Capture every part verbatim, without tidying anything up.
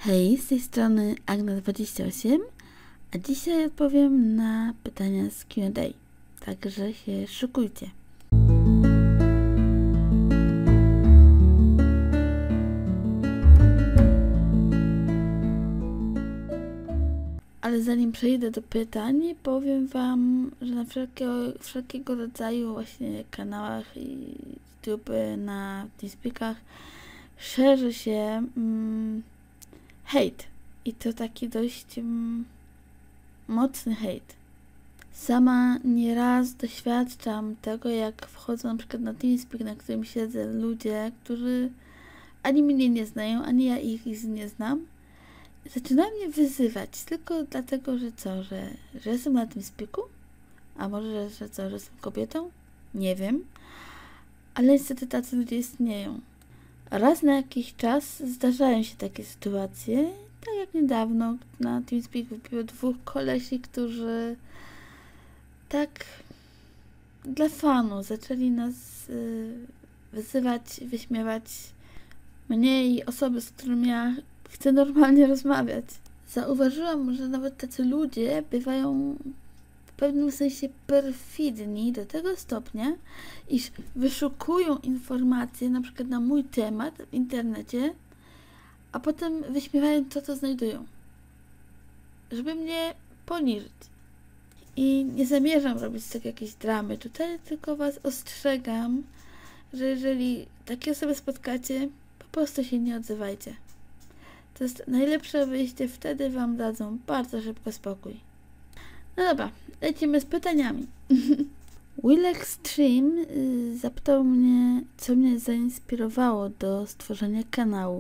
Hej, z tej strony Agna dwadzieścia osiem, a dzisiaj odpowiem na pytania z Q and A, także się szykujcie. Ale zanim przejdę do pytań, powiem wam, że na wszelkiego, wszelkiego rodzaju właśnie kanałach i YouTube, na TeamSpeakach szerzy się mm, hejt. I to taki dość mm, mocny hejt. Sama nieraz doświadczam tego, jak wchodzą na przykład na TeamSpeak, na którym siedzę, ludzie, którzy ani mnie nie znają, ani ja ich nie znam. Zaczynają mnie wyzywać tylko dlatego, że co, że, że jestem na TeamSpeaku? A może, że co, że jestem kobietą? Nie wiem. Ale niestety tacy ludzie istnieją. Raz na jakiś czas zdarzają się takie sytuacje, tak jak niedawno na TeamSpeak wybiło dwóch kolesi, którzy tak dla fanu zaczęli nas y, wyzywać, wyśmiewać mnie i osoby, z którymi ja chcę normalnie rozmawiać. Zauważyłam, że nawet tacy ludzie bywają w pewnym sensie perfidni do tego stopnia, iż wyszukują informacje na przykład na mój temat w internecie, a potem wyśmiewają to, co znajdują, żeby mnie poniżyć. I nie zamierzam robić z tego jakieś dramy tutaj, tylko was ostrzegam, że jeżeli takie osoby spotkacie, po prostu się nie odzywajcie. To jest najlepsze wyjście, wtedy wam dadzą bardzo szybko spokój. No dobra, lecimy z pytaniami. Will Extreme y, zapytał mnie, co mnie zainspirowało do stworzenia kanału.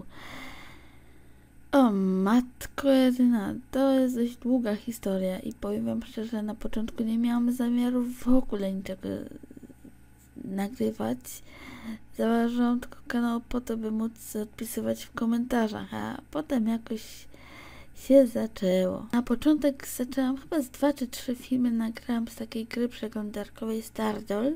O matko jedyna, to jest dość długa historia i powiem wam szczerze, na początku nie miałam zamiaru w ogóle niczego nagrywać. Założyłam tylko kanał po to, by móc odpisywać w komentarzach, a potem jakoś się zaczęło. Na początek zaczęłam chyba z dwa czy trzy filmy nagrałam z takiej gry przeglądarkowej Stardoll,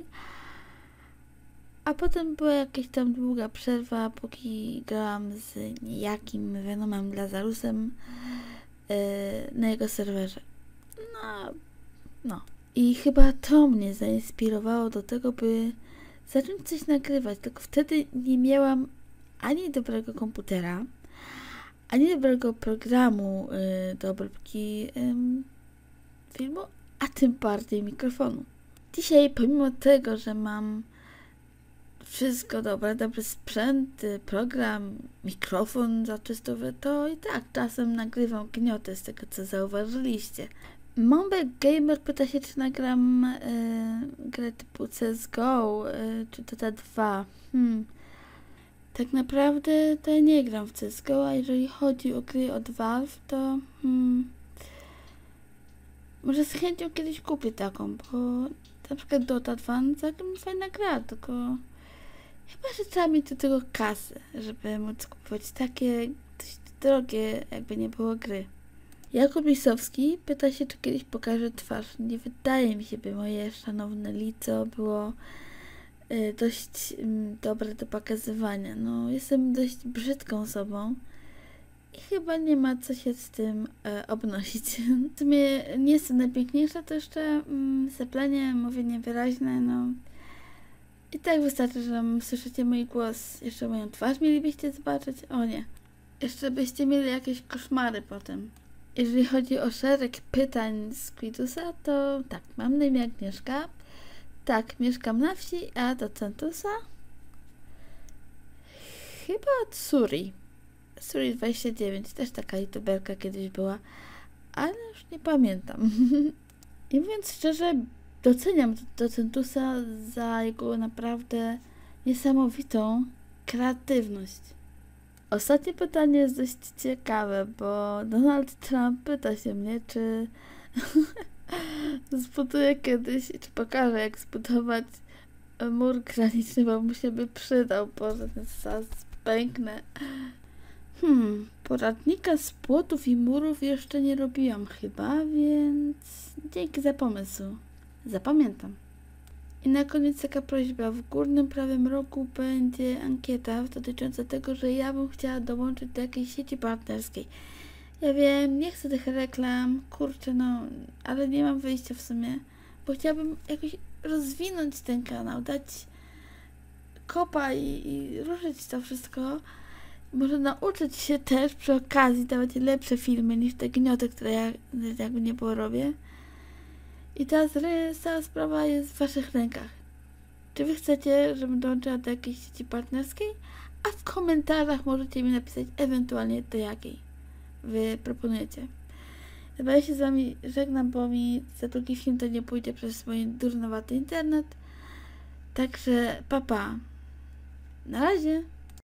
a potem była jakaś tam długa przerwa, póki grałam z niejakim Venomem Lazarusem yy, na jego serwerze. No, no. I chyba to mnie zainspirowało do tego, by zacząć coś nagrywać, tylko wtedy nie miałam ani dobrego komputera, ani dobrego programu y, do obróbki y, filmu, a tym bardziej mikrofonu. Dzisiaj, pomimo tego, że mam wszystko dobre, dobry sprzęt, program, mikrofon zaczystowy, to i tak czasem nagrywam gnioty z tego, co zauważyliście. Mombek Gamer pyta się, czy nagram y, grę typu C S G O, y, czy Dota dwa. Hmm. Tak naprawdę to ja nie gram w C S G O, a jeżeli chodzi o gry od Valve, to hmm, może z chęcią kiedyś kupię taką, bo na przykład Dota dwa, no całkiem fajna gra, tylko chyba, że trzeba mieć do tego kasy, żeby móc kupować takie dość drogie, jakby nie było gry. Jakub Lisowski pyta się, czy kiedyś pokażę twarz. Nie wydaje mi się, by moje szanowne lico było y, dość y, dobre do pokazywania. No, jestem dość brzydką osobą i chyba nie ma co się z tym y, obnosić. W sumie nie jestem najpiękniejsza, to jeszcze mm, zaplanie, mówienie wyraźne, no. I tak wystarczy, że słyszycie mój głos. Jeszcze moją twarz mielibyście zobaczyć? O nie. Jeszcze byście mieli jakieś koszmary potem. Jeżeli chodzi o szereg pytań z Quidusa, to tak, mam na imię Agnieszka. Tak, mieszkam na wsi, a do Centusa chyba od Suri. Suri dwadzieścia dziewięć, też taka youtuberka kiedyś była, ale już nie pamiętam. I mówiąc szczerze, doceniam Docentusa za jego naprawdę niesamowitą kreatywność. Ostatnie pytanie jest dość ciekawe, bo Donald Trump pyta się mnie, czy zbuduję kiedyś, czy pokażę, jak zbudować mur graniczny, bo mu się by przydał, bo ten sas pęknę. Hmm, poradnika z płotów i murów jeszcze nie robiłam chyba, więc dzięki za pomysł. Zapamiętam. I na koniec taka prośba. W górnym prawym rogu będzie ankieta dotycząca tego, że ja bym chciała dołączyć do jakiejś sieci partnerskiej. Ja wiem, nie chcę tych reklam, kurczę, no, ale nie mam wyjścia w sumie, bo chciałabym jakoś rozwinąć ten kanał, dać kopa i, i ruszyć to wszystko. Może nauczyć się też przy okazji dawać lepsze filmy niż te gnioty, które ja jakby nie było robię. I teraz cała sprawa jest w waszych rękach. Czy wy chcecie, żebym dołączyła do jakiejś sieci partnerskiej? A w komentarzach możecie mi napisać ewentualnie do jakiej wy proponujecie. Chyba ja się z wami żegnam, bo mi za drugi film to nie pójdzie przez mój durnowaty internet. Także papa. Pa. Na razie.